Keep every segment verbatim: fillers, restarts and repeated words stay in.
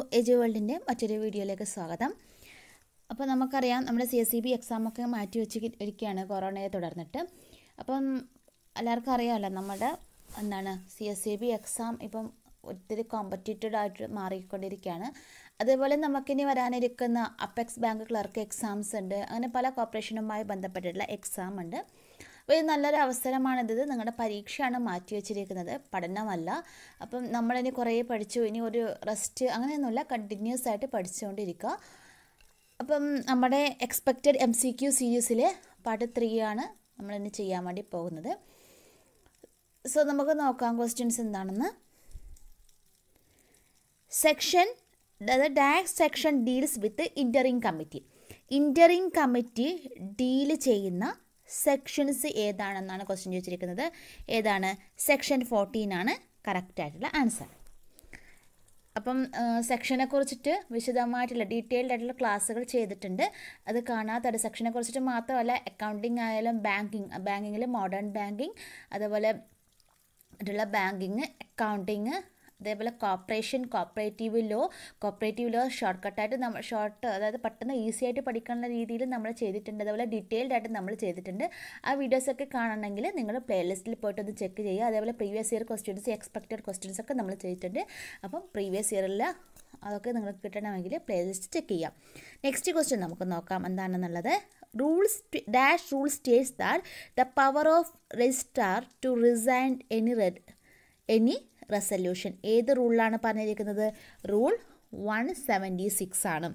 എജു വേൾഡിൻ്റെ മറ്റൊരു വീഡിയോയിലേക്ക് സ്വാഗതം. അപ്പോൾ നമുക്കറിയാം നമ്മുടെ സി എസ് ഇ ബി എക്സാമൊക്കെ മാറ്റി വെച്ച് ഇരിക്കുകയാണ് കൊറോണയെ തുടർന്നിട്ട്. അപ്പം എല്ലാവർക്കും അറിയാമല്ലോ നമ്മുടെ എന്താണ് C S E B exam ഇപ്പം ഒത്തിരി കോമ്പറ്റീറ്റഡ് ആയിട്ട് മാറിക്കൊണ്ടിരിക്കുകയാണ്. അതേപോലെ നമുക്കിനി വരാനിരിക്കുന്ന അപ്പെക്സ് ബാങ്ക് ക്ലർക്ക് എക്സാംസ് ഉണ്ട്, അങ്ങനെ പല കോർപ്പറേഷനുമായി ബന്ധപ്പെട്ടിട്ടുള്ള എക്സാം ഉണ്ട്. അപ്പോൾ ഇത് നല്ലൊരു അവസരമാണിത്. നിങ്ങളുടെ പരീക്ഷയാണ് മാറ്റി വെച്ചിരിക്കുന്നത്, പഠനമല്ല. അപ്പം നമ്മളിനി കുറേ പഠിച്ചു, ഇനി ഒരു റെസ്റ്റ് അങ്ങനെയൊന്നുമില്ല, കണ്ടിന്യൂസ് ആയിട്ട് പഠിച്ചുകൊണ്ടിരിക്കുക. അപ്പം നമ്മുടെ എക്സ്പെക്റ്റഡ് എം സി ക്യു സീരീസിലെ പാർട്ട് ത്രീ ആണ് നമ്മളിനി ചെയ്യാൻ വേണ്ടി പോകുന്നത്. സോ നമുക്ക് നോക്കാം ക്വസ്റ്റ്യൻസ് എന്താണെന്ന്. Section dash section deals with interim committee. Interim committee deal ചെയ്യുന്ന സെക്ഷൻസ് ഏതാണെന്നാണ് ക്വസ്റ്റ്യൻ ചോദിച്ചിരിക്കുന്നത്. ഏതാണ്? സെക്ഷൻ ഫോർട്ടീൻ ആണ് കറക്റ്റായിട്ടുള്ള ആൻസർ. അപ്പം സെക്ഷനെ കുറിച്ചിട്ട് വിശദമായിട്ടുള്ള ഡീറ്റെയിൽഡ് ആയിട്ടുള്ള ക്ലാസ്സുകൾ ചെയ്തിട്ടുണ്ട്. അത് കാണാത്ത സെക്ഷനെ കുറിച്ചിട്ട് മാത്രമല്ല, അക്കൗണ്ടിങ് ആയാലും ബാങ്കിങ് ബാങ്കിങ്ങിൽ മോഡേൺ ബാങ്കിങ്, അതേപോലെ മറ്റുള്ള ബാങ്കിങ്, അക്കൗണ്ടിങ്, അതേപോലെ corporation, cooperative law cooperative law short കട്ടായിട്ട് നമ്മൾ ഷോർട്ട് അതായത് പെട്ടെന്ന് ഈസി ആയിട്ട് പഠിക്കാനുള്ള രീതിയിൽ നമ്മൾ ചെയ്തിട്ടുണ്ട്. അതേപോലെ ഡീറ്റെയിൽഡ് ആയിട്ട് നമ്മൾ ചെയ്തിട്ടുണ്ട്. ആ വീഡിയോസൊക്കെ കാണണമെങ്കിൽ നിങ്ങൾ പ്ലേലിസ്റ്റിൽ പോയിട്ടൊന്ന് ചെക്ക് ചെയ്യുക. അതേപോലെ previous year questions, expected questions ഒക്കെ നമ്മൾ ചെയ്തിട്ടുണ്ട്. അപ്പം പ്രീവിയസ് ഇയറിൽ അതൊക്കെ നിങ്ങൾക്ക് കിട്ടണമെങ്കിൽ പ്ലേലിസ്റ്റ് ചെക്ക് ചെയ്യാം. നെക്സ്റ്റ് ക്വസ്റ്റ്യൻ നമുക്ക് നോക്കാം എന്താണെന്നുള്ളത്. Rules dash rule states that the power of registrar to resign any red any resolution. ഏത് റൂളിലാണ് പറഞ്ഞിരിക്കുന്നത്? റൂൾ വൺ സെവൻറ്റി സിക്സ് ആണ്.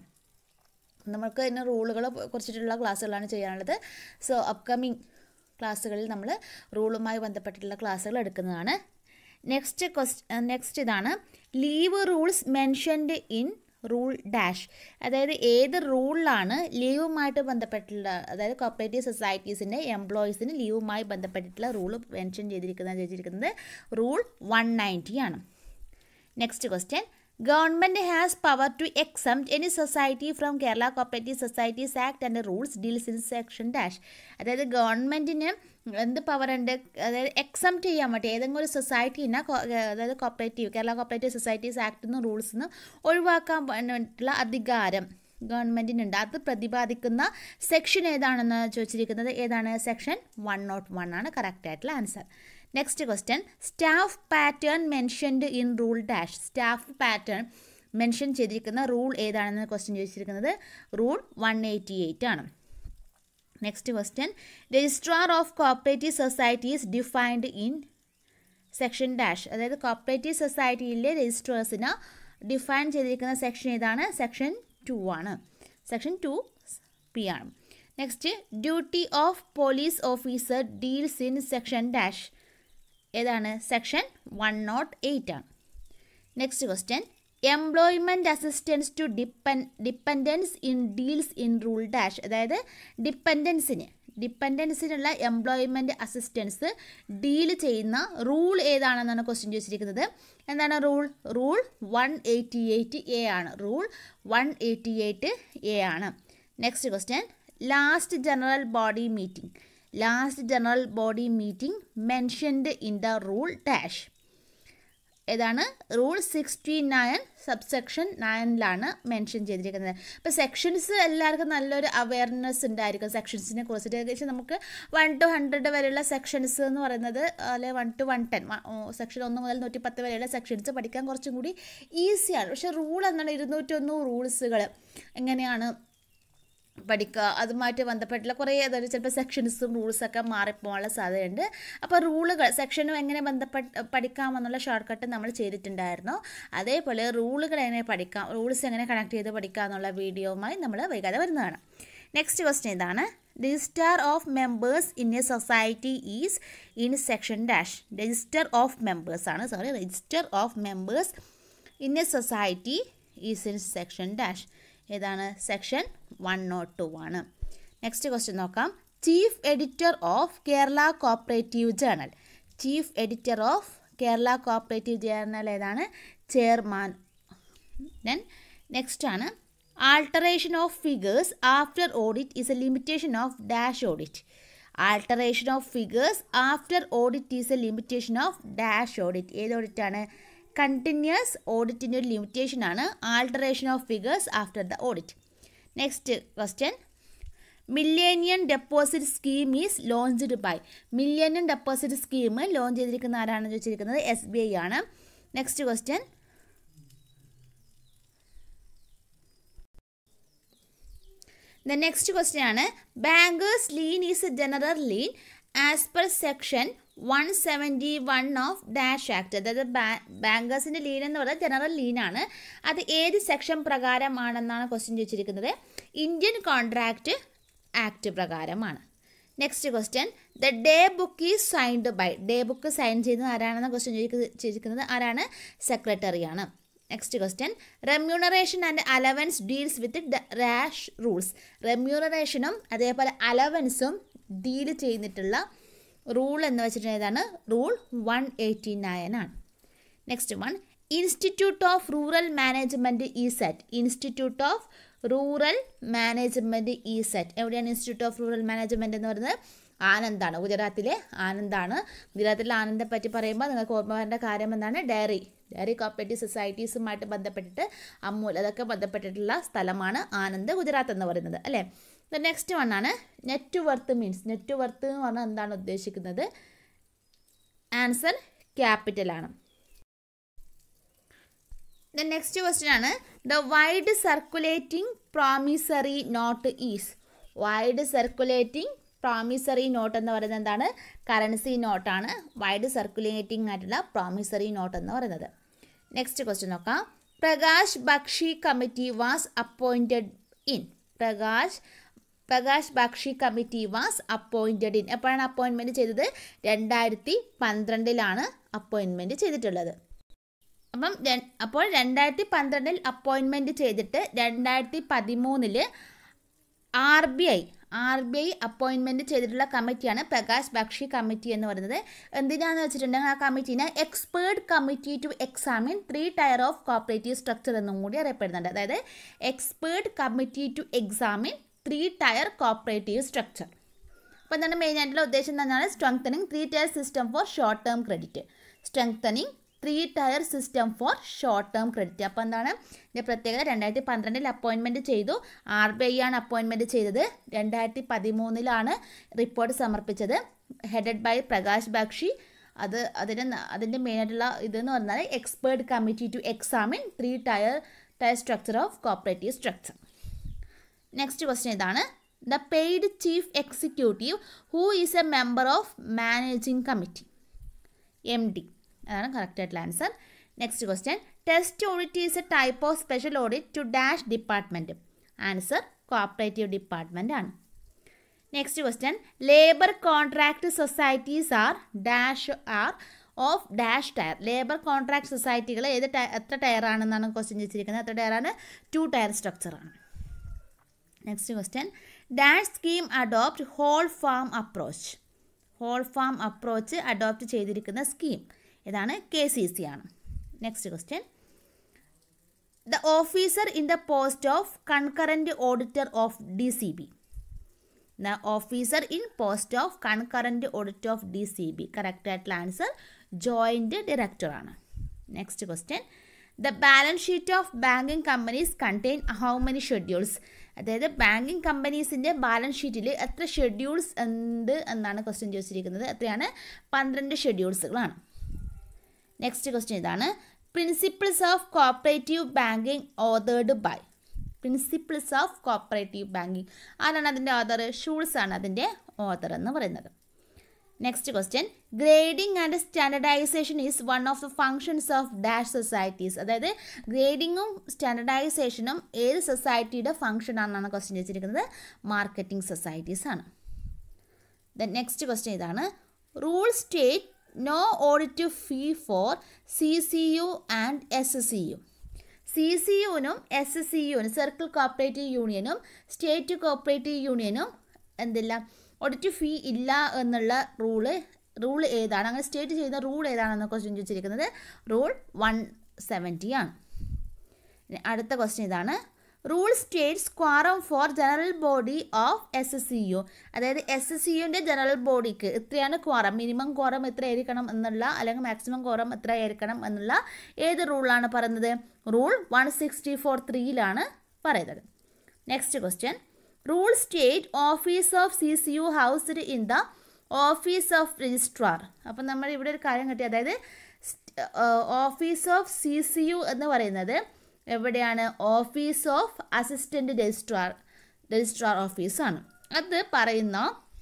നമുക്ക് ഇതിന് റൂളുകളെ കുറിച്ചിട്ടുള്ള ക്ലാസ്സുകളാണ് ചെയ്യാനുള്ളത്. സോ അപ്കമിങ് ക്ലാസ്സുകളിൽ നമ്മൾ റൂളുമായി ബന്ധപ്പെട്ടിട്ടുള്ള ക്ലാസ്സുകൾ എടുക്കുന്നതാണ്. നെക്സ്റ്റ് ക്വസ്റ്റ് നെക്സ്റ്റ് ഇതാണ് leave rules mentioned in rule dash. അതായത് ഏത് റൂളിലാണ് ലീവുമായിട്ട് ബന്ധപ്പെട്ടുള്ള, അതായത് കോപ്പറേറ്റീവ് സൊസൈറ്റീസിൻ്റെ എംപ്ലോയീസിന് ലീവുമായി ബന്ധപ്പെട്ടിട്ടുള്ള റൂൾ മെൻഷൻ ചെയ്തിരിക്കുന്നത് ചെയ്തിരിക്കുന്നത് റൂൾ വൺ നയൻറ്റി ആണ്. Next question. Government has power to exempt any society from Kerala cooperative societies act and rules deals in section dash. അതായത് ഗവൺമെൻറ്റിന് എന്ത് പവറുണ്ട്? അതായത് എക്സംപ്റ്റ് ചെയ്യാൻ പറ്റും ഏതെങ്കിലും ഒരു സൊസൈറ്റീനെ, അതായത് കോപ്പറേറ്റീവ് കേരള കോപ്പറേറ്റീവ് സൊസൈറ്റീസ് ആക്ടിൽ നിന്ന് റൂൾസിൽ നിന്ന് ഒഴിവാക്കാൻ വേണ്ടിയിട്ടുള്ള അധികാരം ഗവൺമെൻറ്റിനുണ്ട്. അത് പ്രതിപാദിക്കുന്ന സെക്ഷൻ ഏതാണെന്ന് ചോദിച്ചിരിക്കുന്നത്. ഏതാണ്? സെക്ഷൻ വൺ നോട്ട് വൺ ആണ് കറക്റ്റായിട്ടുള്ള answer. Next question. Staff pattern mentioned in rule dash. Staff pattern mention ചെയ്തിരിക്കുന്ന റൂൾ ഏതാണെന്ന് ക്വസ്റ്റ്യൻ ചോദിച്ചിരിക്കുന്നത് റൂൾ വൺ എയ്റ്റി എയ്റ്റ് ആണ്. Next question. Registrar of cooperative societies defined in section dash. അതായത് cooperative സൊസൈറ്റിയിലെ രജിസ്ട്രേഴ്സിന് define ചെയ്തിരിക്കുന്ന സെക്ഷൻ ഏതാണ്? Section two ആണ്. സെക്ഷൻ ടു പി ആണ്. Next. Duty of police officer deals in section dash. ഏതാണ്? Section one nought eight ആണ്. Next question. Employment assistance to ഡിപ്പെൻ dependence in deals in rule dash. അതായത് ഡിപ്പെൻഡൻസിന് ഡിപ്പെൻഡൻസിനുള്ള എംപ്ലോയ്മെൻറ്റ് അസിസ്റ്റൻസ് ഡീൽ ചെയ്യുന്ന rule ഏതാണെന്നാണ് question ചോദിച്ചിരിക്കുന്നത്. എന്താണ് rule? Rule one eighty eight A ആണ്. Rule one eighty eight A ആണ്. Next question. Last general body meeting. Last general body meeting mentioned in the rule dash. ഏതാണ്? Rule sixty nine subsection നയനിലാണ് mention ചെയ്തിരിക്കുന്നത്. അപ്പോൾ sections എല്ലാവർക്കും നല്ലൊരു awareness ഉണ്ടായിരിക്കും സെക്ഷൻസിനെ കുറിച്ചിട്ട്. ഏകദേശം നമുക്ക് വൺ ടു ഹൺഡ്രഡ് വരെയുള്ള സെക്ഷൻസ് എന്ന് പറയുന്നത്, അല്ലെ one two one ten section ഒന്ന് മുതൽ നൂറ്റി പത്ത് വരെയുള്ള സെക്ഷൻസ് പഠിക്കാൻ കുറച്ചും കൂടി ഈസിയാണ്. പക്ഷേ റൂൾ എന്താണ്? ഇരുന്നൂറ്റൊന്ന് റൂൾസുകൾ എങ്ങനെയാണ് പഠിക്കുക, അതുമായിട്ട് ബന്ധപ്പെട്ടുള്ള കുറേ അതായത് ചിലപ്പോൾ സെക്ഷൻസും റൂൾസൊക്കെ മാറിപ്പോകാനുള്ള സാധ്യതയുണ്ട്. അപ്പോൾ റൂളുകൾ സെക്ഷനും എങ്ങനെ ബന്ധപ്പെട്ട് പഠിക്കാമെന്നുള്ള ഷോർട്ട് കട്ട് നമ്മൾ ചെയ്തിട്ടുണ്ടായിരുന്നു. അതേപോലെ റൂളുകൾ എങ്ങനെ പഠിക്കാം, റൂൾസ് എങ്ങനെ കണക്ട് ചെയ്ത് പഠിക്കുക എന്നുള്ള വീഡിയോയുമായി നമ്മൾ വൈകാതെ വരുന്നതാണ്. നെക്സ്റ്റ് ക്വസ്റ്റ്യൻ ഇതാണ്. Register of members in a society is in section dash. Register of members ആണ് sorry register of members in a society is in section dash. ഏതാണ്? സെക്ഷൻ വൺ നോട്ട് ടു ആണ്. നെക്സ്റ്റ് ക്വസ്റ്റ്യൻ നോക്കാം. Chief editor of Kerala cooperative journal. Chief editor of Kerala cooperative journal ഏതാണ്? Chairman. Then next ആണ് alteration of figures after audit is a limitation of dash audit. Alteration of figures after audit is a limitation of dash audit. ഏത് ഓഡിറ്റാണ്? Continuous ഓഡിറ്റിൻ്റെ ഒരു ലിമിറ്റേഷനാണ് alteration of figures after the audit. Next question, millennium deposit scheme is launched by. Millennium deposit scheme launch ചെയ്തിരിക്കുന്ന ആരാണെന്ന് ചോദിച്ചിരിക്കുന്നത് S B I ആണ്. Next question, the next question ആണ് bankers lien is a general lien as per section one seventy one of dash act. അതായത് ബാങ്കേഴ്സിൻ്റെ lien എന്ന് പറയുന്നത് ജനറൽ ലീനാണ്. അത് ഏത് സെക്ഷൻ പ്രകാരമാണെന്നാണ് ക്വസ്റ്റ്യൻ ചോദിച്ചിരിക്കുന്നത്. ഇന്ത്യൻ കോൺട്രാക്റ്റ് ആക്ട് പ്രകാരമാണ്. Next question, the day book is signed by. Day book sign ചെയ്യുന്നത് ആരാണെന്ന് ക്വസ്റ്റ്യൻ ചോദിച്ചിരിക്കുന്നത് ആരാണ്? സെക്രട്ടറിയാണ്. Next question, remuneration and allowance deals with dash rules. റെമ്യൂണറേഷനും അതേപോലെ അലവൻസും ഡീൽ ചെയ്തിട്ടുള്ള റൂൾ എന്ന് വെച്ചിട്ടുണ്ടെങ്കിൽ ഏതാണ്? റൂൾ വൺ എയ്റ്റി നയൻ ആണ്. Next one, institute of rural management is at. Institute of rural management is at എവിടെയാണ്? ഇൻസ്റ്റിറ്റ്യൂട്ട് ഓഫ് റൂറൽ മാനേജ്മെൻറ്റ് എന്ന് പറയുന്നത് ആനന്ദാണ്, ഗുജറാത്തിലെ ആനന്ദാണ്. ഗുജറാത്തിലെ ആനന്ദെ പറ്റി പറയുമ്പോൾ നിങ്ങൾക്ക് ഓർമ്മ വരേണ്ട കാര്യം എന്താണ്? ഡയറി ഡയറി കോപ്പറേറ്റീവ് സൊസൈറ്റീസുമായിട്ട് ബന്ധപ്പെട്ടിട്ട് അമൂൽ അതൊക്കെ ബന്ധപ്പെട്ടിട്ടുള്ള സ്ഥലമാണ് ആനന്ദ്, ഗുജറാത്ത് എന്ന് പറയുന്നത് അല്ലേ. നെക്സ്റ്റ് വൺ ആണ് net worth means. Net worth എന്ന് പറഞ്ഞാൽ എന്താണ് ഉദ്ദേശിക്കുന്നത്? ആൻസർ ക്യാപിറ്റലാണ്. നെക്സ്റ്റ് ക്വസ്റ്റ്യൻ ആണ് the wide circulating promissory note is. Wide circulating promissory note എന്ന് പറയുന്നത് എന്താണ്? കറൻസി നോട്ടാണ്. വൈഡ് സർക്കുലേറ്റിംഗ് ആയിട്ടുള്ള പ്രോമിസറി നോട്ട് എന്ന് പറയുന്നത്. നെക്സ്റ്റ് ക്വസ്റ്റ്യൻ നോക്കാം. Prakash Bakshi committee was appointed in. Prakash Prakash Bakshi committee was appointed in. എപ്പോഴാണ് അപ്പോയിൻമെൻറ്റ് ചെയ്തത്? രണ്ടായിരത്തി പന്ത്രണ്ടിലാണ് അപ്പോയിൻമെൻറ്റ് ചെയ്തിട്ടുള്ളത്. അപ്പം അപ്പോൾ രണ്ടായിരത്തി പന്ത്രണ്ടിൽ അപ്പോയിൻമെൻറ്റ് ചെയ്തിട്ട് രണ്ടായിരത്തി പതിമൂന്നില് R B I R B I appointment ചെയ്തിട്ടുള്ള കമ്മിറ്റിയാണ് പ്രകാശ് ബക്ഷി കമ്മിറ്റി എന്ന് പറയുന്നത്. എന്തിനാണെന്ന് വെച്ചിട്ടുണ്ടെങ്കിൽ ആ കമ്മിറ്റീനെ expert committee to examine three tier of cooperative structure എന്നും കൂടി അറിയപ്പെടുന്നുണ്ട്. അതായത് expert committee to examine three tier cooperative structure. അപ്പോൾ എന്താണ് മെയിനായിട്ടുള്ള ഉദ്ദേശം എന്നാണ്? Strengthening three tier system for short term credit. Strengthening three tier system for short term credit. അപ്പോൾ എന്താണ് ഇതിൻ്റെ പ്രത്യേകത? രണ്ടായിരത്തി പന്ത്രണ്ടിൽ അപ്പോയിൻമെൻറ്റ് ചെയ്തു. ആർ ബി ഐ ആണ് അപ്പോയിൻമെൻറ്റ് ചെയ്തത്. രണ്ടായിരത്തി പതിമൂന്നിലാണ് റിപ്പോർട്ട് സമർപ്പിച്ചത്. Headed by Prakash Bakshi. അത് അതിന് അതിൻ്റെ മെയിനായിട്ടുള്ള ഇതെന്ന് പറഞ്ഞാൽ expert committee to examine three tier tier structure of cooperative structure. Next question ഇതാണ്. The paid chief executive who is a member of managing committee. M D അതാണ് കറക്റ്റ് ആയിട്ടുള്ള answer. Next question, test audit is a type of special audit to dash department. Answer cooperative department ആണ്. Next question, labour contract societies are dash are of dash tier. Labour contract സൊസൈറ്റികൾ ഏത് tier എത്ര tyre ആണെന്നാണ് question ചോദിച്ചിരിക്കുന്നത്. എത്ര ടയറാണ്? Two tier സ്ട്രക്ചറാണ്. Next question, dash scheme adopt whole farm approach. Whole farm approach adopt ചെയ്തിരിക്കുന്ന സ്കീം ഇതാണ്? കെ സി സി ആണ്. Next question, the officer in the post of concurrent auditor of D C B. The officer in post of concurrent auditor of D C B. Correct ആയിട്ടുള്ള answer joint ഡയറക്ടറാണ്. Next question, the balance sheet of banking companies contain how many schedules. അതായത് banking കമ്പനീസിൻ്റെ balance ഷീറ്റിൽ എത്ര schedules ഉണ്ട് എന്നാണ് question ചോദിച്ചിരിക്കുന്നത്. എത്രയാണ്? പന്ത്രണ്ട് ഷെഡ്യൂൾസുകളാണ്. നെക്സ്റ്റ് ക്വസ്റ്റ്യൻ ഇതാണ്. Principles of cooperative banking authored by. Principles of cooperative banking ആരാണ് അതിൻ്റെ ഓതർ? ഷൂൾസ് ആണ് അതിൻ്റെ ഓതർ എന്ന് പറയുന്നത്. Next question, grading and standardisation is one of the functions of dash societies. അതായത് ഗ്രേഡിങ്ങും സ്റ്റാൻഡർഡൈസേഷനും ഏത് സൊസൈറ്റിയുടെ ഫങ്ഷൻ ആണെന്നാണ് ക്വസ്റ്റ്യൻ ചോദിച്ചിരിക്കുന്നത്? മാർക്കറ്റിംഗ് സൊസൈറ്റീസ് ആണ്. ദെൻ നെക്സ്റ്റ് ക്വസ്റ്റ്യൻ ഇതാണ്. Rule state no audit fee for C C U and S C U. C C യുവിനും എസ് സി യുവിനും സർക്കിൾ കോപ്പറേറ്റീവ് യൂണിയനും സ്റ്റേറ്റ് കോപ്പറേറ്റീവ് യൂണിയനും എന്തില്ല? ഓഡിറ്റ് ഫീ ഇല്ല എന്നുള്ള റൂള് റൂൾ ഏതാണ്? അങ്ങനെ സ്റ്റേറ്റ് ചെയ്യുന്ന റൂൾ ഏതാണെന്ന് ക്വസ്റ്റ്യൻ ചോദിച്ചിരിക്കുന്നത്? റൂൾ വൺ സെവൻറ്റി ആണ്. അടുത്ത ക്വസ്റ്റ്യൻ ഇതാണ്. Rule states quorum for general body of S S C U. അതായത് എസ് എസ് സി യുവിൻ്റെ ജനറൽ ബോഡിക്ക് എത്രയാണ് ക്വാറം, മിനിമം ക്വാറം എത്ര ആയിരിക്കണം എന്നുള്ള, അല്ലെങ്കിൽ മാക്സിമം ക്വാറം എത്ര ആയിരിക്കണം എന്നുള്ള ഏത് റൂളാണ് പറയുന്നത്? റൂൾ വൺ സിക്സ്റ്റി ഫോർ ത്രീയിലാണ് പറയുന്നത്. Next question, rule state office of C C U housed in the office of registrar. അപ്പം നമ്മൾ ഇവിടെ ഒരു കാര്യം കിട്ടി, അതായത് office of C C U എന്ന് പറയുന്നത് എവിടെയാണ്? Office of assistant registrar registrar ഓഫീസാണ്. അത് പറയുന്ന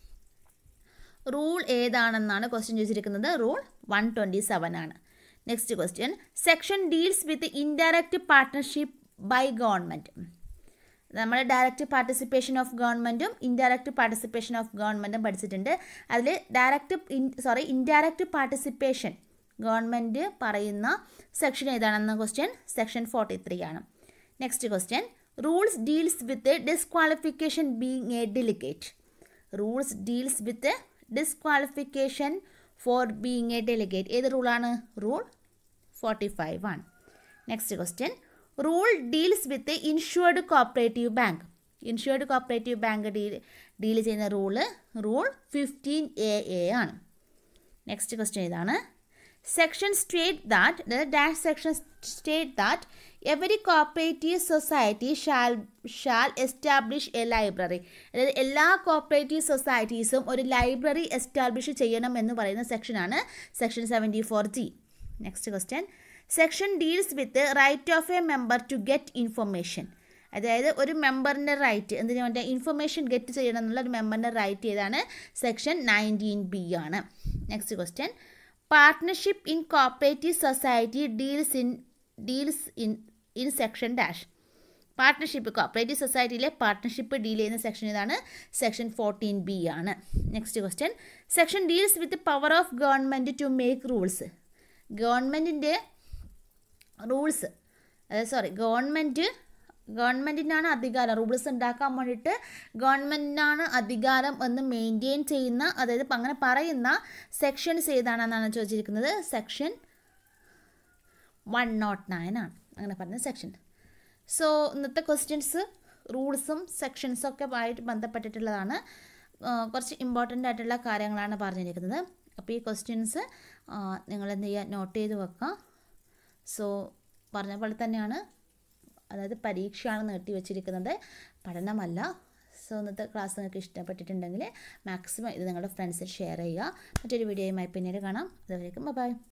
റൂൾ ഏതാണെന്നാണ് ക്വസ്റ്റ്യൻ ചോദിച്ചിരിക്കുന്നത്. റൂൾ വൺ ട്വൻറ്റി സെവൻ ആണ്. Next question, section deals with indirect partnership by government. നമ്മൾ ഡയറക്റ്റ് പാർട്ടിസിപ്പേഷൻ ഓഫ് ഗവൺമെൻറ്റും ഇൻഡയറക്റ്റ് പാർട്ടിസിപ്പേഷൻ ഓഫ് ഗവൺമെൻറ്റും പഠിച്ചിട്ടുണ്ട്. അതിൽ direct sorry indirect participation government പറയുന്ന സെക്ഷൻ ഏതാണെന്ന ക്വസ്റ്റ്യൻ സെക്ഷൻ ഫോർട്ടി ത്രീ ആണ്. Next question, rules deals with disqualification being a delegate. Rules deals with disqualification for being a delegate. ഏത് റൂളാണ്? Rule forty five ആണ്. Next question, rule deals with insured cooperative bank. Insured cooperative bank deal deal ചെയ്യുന്ന rule rule fifteen A A ആണ്. Next question ഇതാണ്. Section state that അതായത് dash section state that every cooperative society shall shall establish a library. അതായത് എല്ലാ cooperative സൊസൈറ്റീസും ഒരു library establish ചെയ്യണം എന്ന് പറയുന്ന സെക്ഷനാണ് section seventy four G. Next question, section deals with right of a member to get information. അതായത് ഒരു മെമ്പറിൻ്റെ റൈറ്റ് എന്തിനു വേണ്ടി ഇൻഫർമേഷൻ ഗെറ്റ് ചെയ്യണം എന്നുള്ള ഒരു മെമ്പറിൻ്റെ റൈറ്റ് ഏതാണ്? സെക്ഷൻ നയൻറ്റീൻ ബി ആണ്. Next question, partnership in cooperative society deals in deals in in section dash. Partnership cooperative സൊസൈറ്റിയിലെ പാർട്ട്ണർഷിപ്പ് ഡീൽ ചെയ്യുന്ന സെക്ഷൻ ഏതാണ്? സെക്ഷൻ ഫോർട്ടീൻ ബി ആണ്. Next question, section deals with power of government to make rules. ഗവൺമെൻറ്റിൻ്റെ rules അതായത് sorry government ഗവൺമെൻറ്റിനാണ് അധികാരം rules ഉണ്ടാക്കാൻ വേണ്ടിയിട്ട് ഗവൺമെൻറ്റിനാണ് അധികാരം എന്ന് മെയിൻറ്റെയിൻ ചെയ്യുന്ന, അതായത് അങ്ങനെ പറയുന്ന സെക്ഷൻസ് ഏതാണെന്നാണ് ചോദിച്ചിരിക്കുന്നത്. സെക്ഷൻ വൺ നോട്ട് നയൻ ആണ് അങ്ങനെ പറഞ്ഞ സെക്ഷൻ. സോ ഇന്നത്തെ ക്വസ്റ്റ്യൻസ് റൂൾസും സെക്ഷൻസും ഒക്കെ ആയിട്ട് ബന്ധപ്പെട്ടിട്ടുള്ളതാണ്. കുറച്ച് ഇമ്പോർട്ടൻ്റ് ആയിട്ടുള്ള കാര്യങ്ങളാണ് പറഞ്ഞിരിക്കുന്നത്. അപ്പോൾ ഈ ക്വസ്റ്റ്യൻസ് നിങ്ങൾ എന്ത് ചെയ്യുക, നോട്ട് ചെയ്ത് വെക്കുക. സോ പറഞ്ഞ പോലെ തന്നെയാണ്, അതായത് പരീക്ഷയാണ് നീട്ടി വെച്ചിരിക്കുന്നത്, പഠനമല്ല. സോ ഇന്നത്തെ ക്ലാസ് നിങ്ങൾക്ക് ഇഷ്ടപ്പെട്ടിട്ടുണ്ടെങ്കിൽ മാക്സിമം ഇത് നിങ്ങളുടെ ഫ്രണ്ട്സിൽ ഷെയർ ചെയ്യുക. മറ്റൊരു വീഡിയോയുമായി പിന്നീട് കാണാം. അതുവരേക്കും ബൈ.